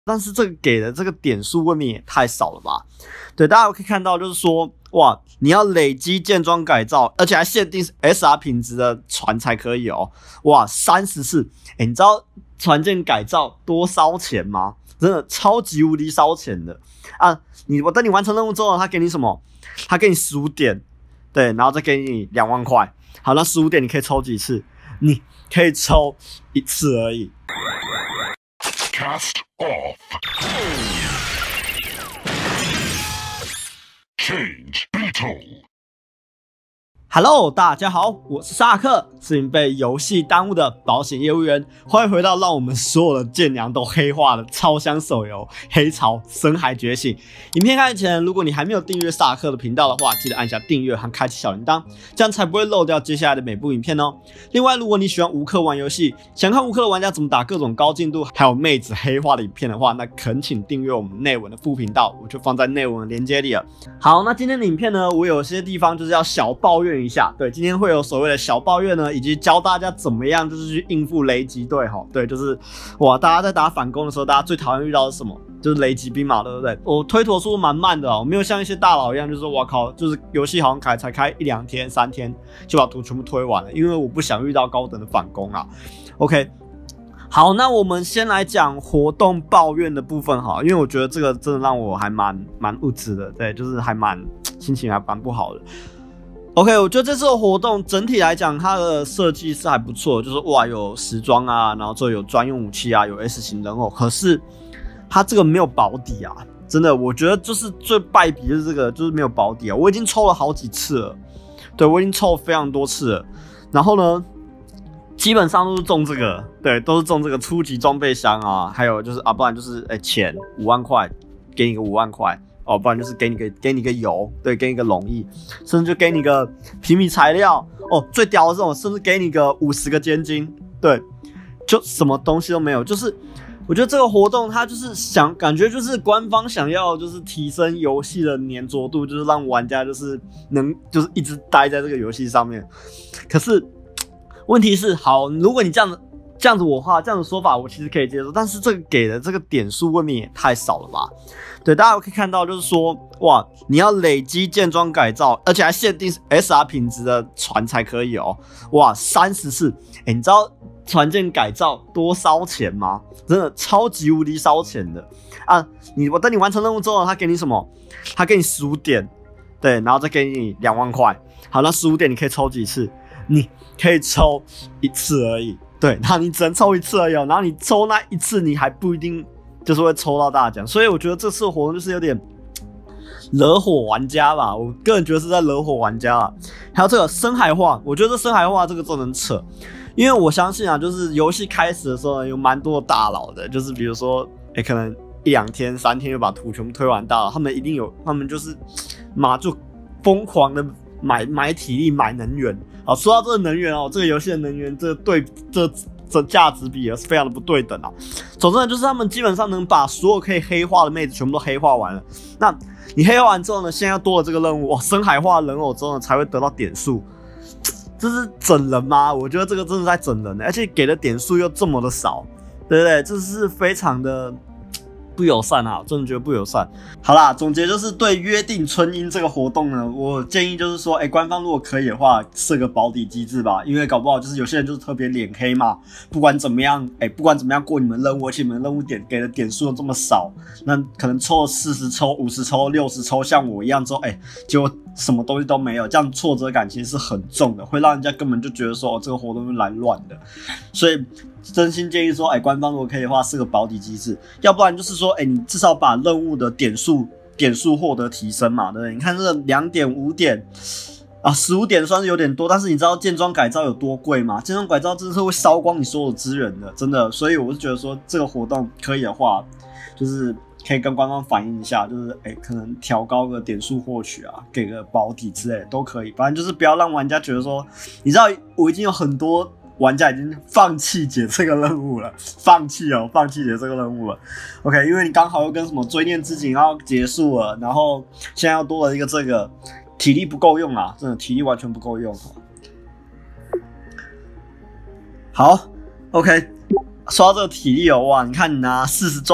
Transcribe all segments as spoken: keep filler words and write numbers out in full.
但是这个给的这个点数未免也太少了吧？对，大家可以看到，就是说，哇，你要累积建装改造，而且还限定 S R 品质的船才可以哦。哇，三十次，哎，你知道船舰改造多烧钱吗？真的超级无敌烧钱的啊！你我等你完成任务之后，他给你什么？他给你十五点，对，然后再给你两万块。好，那十五点你可以抽几次？你可以抽一次而已。 Cast off. Change Beetle. Hello， 大家好，我是萨克，是你被游戏耽误的保险业务员。欢迎回到让我们所有的舰娘都黑化的超香手游《黑潮深海觉醒》。影片开始前，如果你还没有订阅萨克的频道的话，记得按下订阅和开启小铃铛，这样才不会漏掉接下来的每部影片哦。另外，如果你喜欢无氪玩游戏，想看无氪的玩家怎么打各种高进度，还有妹子黑化的影片的话，那恳请订阅我们内文的副频道，我就放在内文的连结里了。好，那今天的影片呢，我有些地方就是要小抱怨一下，对，今天会有所谓的小抱怨呢，以及教大家怎么样就是去应付雷击队哈，对，就是哇，大家在打反攻的时候，大家最讨厌遇到的是什么？就是雷击兵嘛，对不对？我推脱速度蛮慢的哦，我没有像一些大佬一样，就是说我靠，就是游戏好像开才开一两天、三天就把图全部推完了，因为我不想遇到高等的反攻啊。OK。好，那我们先来讲活动抱怨的部分哈，因为我觉得这个真的让我还蛮蛮物质的，对，就是还蛮心情还蛮不好的。OK， 我觉得这次的活动整体来讲，它的设计是还不错，就是哇有时装啊，然后之后有专用武器啊，有 S 型人偶，可是它这个没有保底啊，真的，我觉得就是最败笔的是这个，就是没有保底啊。我已经抽了好几次了，对我已经抽了非常多次了，然后呢？基本上都是中这个，对，都是中这个初级装备箱啊，还有就是啊，不然就是哎、欸、钱五万块，给你个五万块哦，不然就是给你个给你个油，对，给你个龙翼，甚至就给你个皮米材料哦，最屌的这种，甚至给你个五十个尖晶，对，就什么东西都没有，就是我觉得这个活动它就是想感觉就是官方想要就是提升游戏的粘着度，就是让玩家就是能就是一直待在这个游戏上面，可是。问题是，好，如果你这样子这样子我话，这样子说法我其实可以接受，但是这个给的这个点数未免也太少了吧？对，大家可以看到，就是说，哇，你要累积建装改造，而且还限定 S R 品质的船才可以哦。哇，三十次，哎，你知道船舰改造多烧钱吗？真的超级无敌烧钱的啊！你我等你完成任务之后，他给你什么？他给你十五点，对，然后再给你两万块。好，那十五点你可以抽几次？你可以抽一次而已，对，然后你只能抽一次而已，然后你抽那一次，你还不一定就是会抽到大奖，所以我觉得这次的活动就是有点惹火玩家吧，我个人觉得是在惹火玩家啊。还有这个深海化，我觉得这深海化这个真的很扯，因为我相信啊，就是游戏开始的时候有蛮多大佬的，就是比如说，哎、欸，可能一两天、三天就把图全部推完大佬，他们一定有，他们就是嘛就疯狂的买买体力、买能源。好，说到这个能源哦，这个游戏的能源这对这这价值比也是非常的不对等啊。总之呢，就是他们基本上能把所有可以黑化的妹子全部都黑化完了。那你黑化完之后呢，现在多了这个任务，哇，深海化人偶之后呢才会得到点数，这是整人吗？我觉得这个真的在整人，而且给的点数又这么的少，对不对？这是非常的。不友善啊，真的觉得不友善。好啦，总结就是对约定春樱这个活动呢，我建议就是说，哎、欸，官方如果可以的话，设个保底机制吧，因为搞不好就是有些人就是特别脸黑嘛，不管怎么样，哎、欸，不管怎么样过你们任务，而且你们任务点给的点数又这么少，那可能抽了四十抽、五十抽、六十抽，像我一样之后，哎、欸，结果什么东西都没有，这样挫折感其实是很重的，会让人家根本就觉得说，哦，这个活动是来乱的，所以。真心建议说，哎、欸，官方如果可以的话，是个保底机制，要不然就是说，哎、欸，你至少把任务的点数点数获得提升嘛，对不对？你看这两点、五点啊，十五点算是有点多，但是你知道建装改造有多贵吗？建装改造真的是会烧光你所有资源的，真的。所以我是觉得说，这个活动可以的话，就是可以跟官方反映一下，就是哎、欸，可能调高个点数获取啊，给个保底之类的都可以，反正就是不要让玩家觉得说，你知道我已经有很多。玩家已经放弃解这个任务了，放弃哦，放弃解这个任务了。OK， 因为你刚好又跟什么追念之井要结束了，然后现在又多了一个这个，体力不够用啊，真的体力完全不够用。好 ，OK， 说到这个体力哦，哇，你看你拿四十钻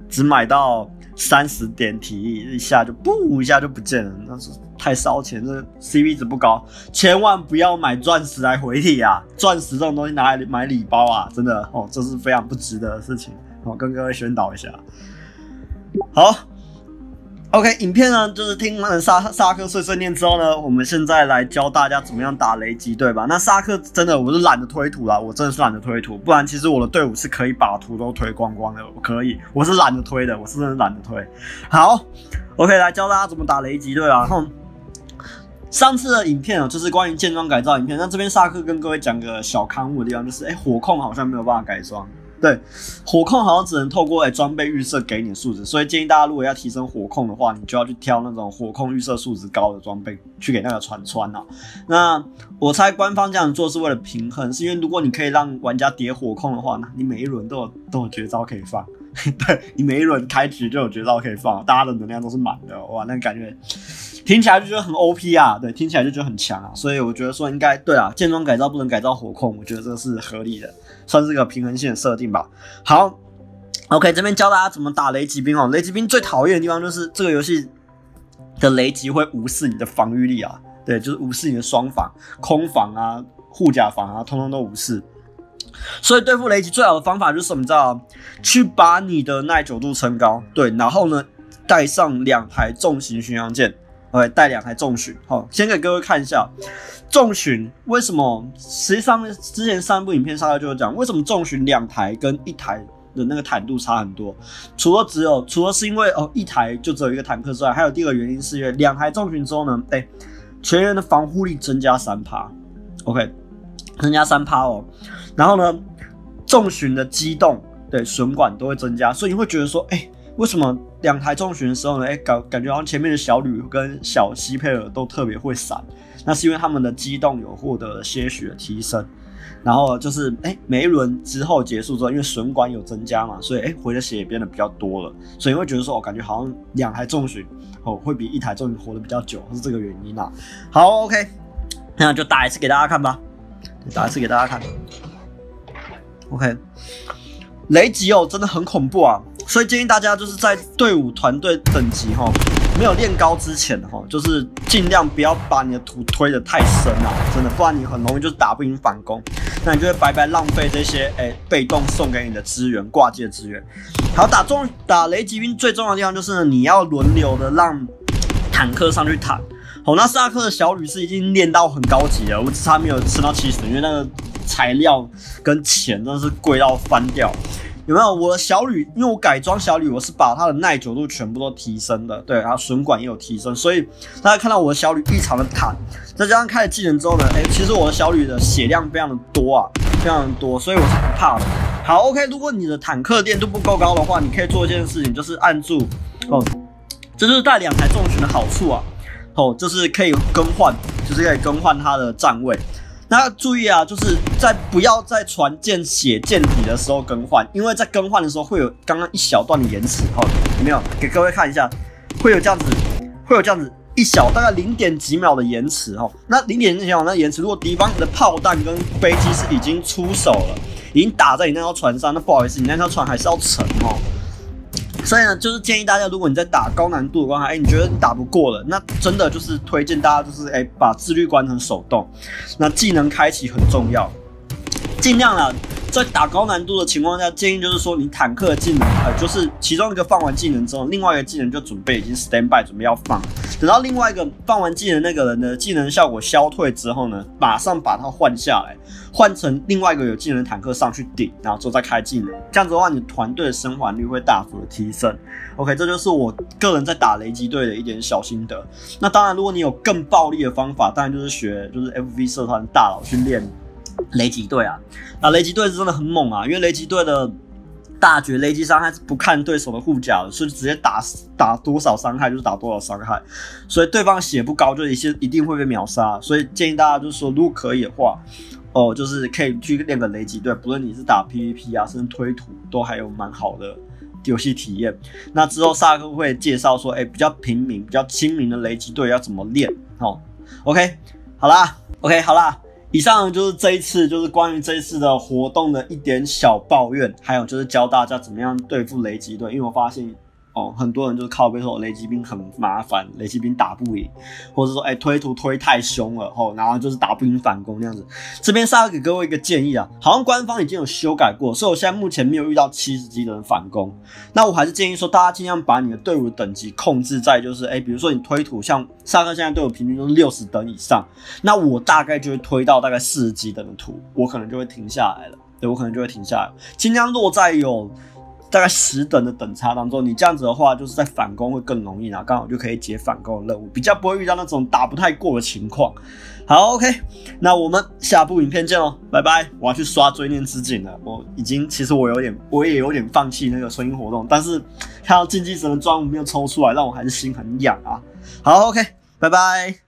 只买到三十点体力，一下就不一下就不见了，那是太烧钱，这 C P 值不高，千万不要买钻石来回体啊！钻石这种东西拿来买礼包啊，真的哦，这是非常不值得的事情，哦，跟各位宣导一下。好。OK， 影片呢就是听完沙沙克碎碎念之后呢，我们现在来教大家怎么样打雷击队吧。那沙克真的我是懒得推图啦，我真的是懒得推图，不然其实我的队伍是可以把图都推光光的，我可以，我是懒得推的，我是真的懒得推。好 ，OK， 来教大家怎么打雷击队啊。然后上次的影片哦，就是关于建装改造影片，那这边沙克跟各位讲个小刊物的地方，就是哎、欸，火控好像没有办法改装。对，火控好像只能透过诶装备预设给你的数值，所以建议大家如果要提升火控的话，你就要去挑那种火控预设数值高的装备去给那个船穿啊。那我猜官方这样做是为了平衡，是因为如果你可以让玩家叠火控的话，那你每一轮都有都有绝招可以放。对，你每一轮开局就有绝招可以放，大家的能量都是满的，哇，那感觉听起来就觉得很 O P 啊，对，听起来就觉得很强啊，所以我觉得说应该对啊，建装改造不能改造火控，我觉得这个是合理的，算是个平衡性的设定吧。好 ，OK， 这边教大家怎么打雷击兵哦。雷击兵最讨厌的地方就是这个游戏的雷击会无视你的防御力啊，对，就是无视你的双防、空防啊、护甲防啊，通通都无视。所以对付雷击最好的方法就是什么？你知道，去把你的耐久度升高，对，然后呢，带上两台重型巡洋舰，对，带两台重巡。好，先给各位看一下重巡为什么。实际上，之前三部影片上来就有讲，为什么重巡两台跟一台的那个坦度差很多。除了只有，除了是因为哦一台就只有一个坦克之外，还有第二个原因是因为两台重巡之后呢，哎、欸，全员的防护力增加 百分之三 ，OK， 增加 百分之三 哦。然后呢，重巡的机动对损管都会增加，所以你会觉得说，哎、欸，为什么两台重巡的时候呢，哎、欸，感感觉好像前面的小吕跟小西佩尔都特别会闪，那是因为他们的机动有获得些许的提升。然后就是，哎、欸，每一轮之后结束之后，因为损管有增加嘛，所以哎、欸，回的血也变得比较多了，所以你会觉得说，我、哦、感觉好像两台重巡哦会比一台重巡活得比较久，是这个原因啊。好 ，OK， 那就打一次给大家看吧，打一次给大家看。OK， 雷击哦真的很恐怖啊，所以建议大家就是在队伍团队等级哈没有练高之前哈，就是尽量不要把你的图推得太深啊，真的，不然你很容易就打不赢反攻，那你就会白白浪费这些哎、欸、被动送给你的资源，挂机的资源。好，打中打雷击兵最重要的地方就是呢，你要轮流的让坦克上去坦。好，那萨克的小吕是已经练到很高级了，我只差没有升到七十，因为那个材料跟钱真的是贵到翻掉。有没有？我的小吕，因为我改装小吕，我是把它的耐久度全部都提升的，对，然后损管也有提升，所以大家看到我的小吕异常的坦。再加上开了技能之后呢，哎、欸，其实我的小吕的血量非常的多啊，非常的多，所以我是不怕的。好 ，OK， 如果你的坦克练度不够高的话，你可以做一件事情，就是按住哦，这就是带两台重巡的好处啊。哦，就是可以更换，就是可以更换它的站位。那注意啊，就是在不要在船舰血舰体的时候更换，因为在更换的时候会有刚刚一小段的延迟。哦，有没有？给各位看一下，会有这样子，会有这样子一小大概零点几秒的延迟。哦，那零点几秒那延迟，如果敌方的炮弹跟飞机是已经出手了，已经打在你那条船上，那不好意思，你那条船还是要沉哦。所以呢，就是建议大家，如果你在打高难度的关卡，哎、欸，你觉得你打不过了，那真的就是推荐大家就是哎、欸，把自律关成手动，那技能开启很重要，尽量啦，在打高难度的情况下，建议就是说你坦克的技能，呃，就是其中一个放完技能之后，另外一个技能就准备已经 stand by 准备要放，等到另外一个放完技能那个人的技能效果消退之后呢，马上把它换下来。换成另外一个有技能的坦克上去顶，然后之后再开技能，这样子的话，你团队的生还率会大幅的提升。OK， 这就是我个人在打雷击队的一点小心得。那当然，如果你有更暴力的方法，当然就是学就是 F V 社团大佬去练雷击队啊。那雷击队是真的很猛啊，因为雷击队的大绝雷击伤害是不看对手的护甲的，所以直接打打多少伤害就是打多少伤害，所以对方血不高就一些一定会被秒杀。所以建议大家就是说，如果可以的话。哦，就是可以去练个雷击队，不论你是打 P V P 啊，甚至推图，都还有蛮好的游戏体验。那之后萨克会介绍说，哎、欸，比较平民、比较亲民的雷击队要怎么练。哦 ，OK， 好啦 ，OK， 好啦， 以上就是这一次就是关于这一次的活动的一点小抱怨，还有就是教大家怎么样对付雷击队，因为我发现。哦，很多人就是靠背说雷击兵很麻烦，雷击兵打不赢，或者说哎、欸、推图推太凶了，吼，然后就是打不赢反攻那样子。这边萨克给各位一个建议啊，好像官方已经有修改过，所以我现在目前没有遇到七十级的人反攻。那我还是建议说，大家尽量把你的队伍的等级控制在就是哎、欸，比如说你推图，像萨克现在队伍平均都是六十等以上，那我大概就会推到大概四十级等的图，我可能就会停下来了，对我可能就会停下来，尽量落在有。大概十等的等差当中，你这样子的话，就是在反攻会更容易，然后刚好就可以解反攻的任务，比较不会遇到那种打不太过的情况。好 ，OK， 那我们下部影片见喽，拜拜！我要去刷追念之井了，我已经其实我有点，我也有点放弃那个声音活动，但是看到竞技神的专武没有抽出来，让我还是心很痒啊。好 ，OK， 拜拜。